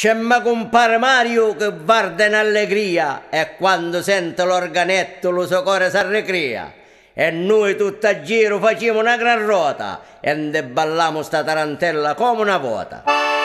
C'è ma compare Mario che guarda in allegria e quando sente l'organetto lo suo cuore si arrecria. E noi tutto a giro facciamo una gran rota e ne ballammo sta tarantella come una vuota.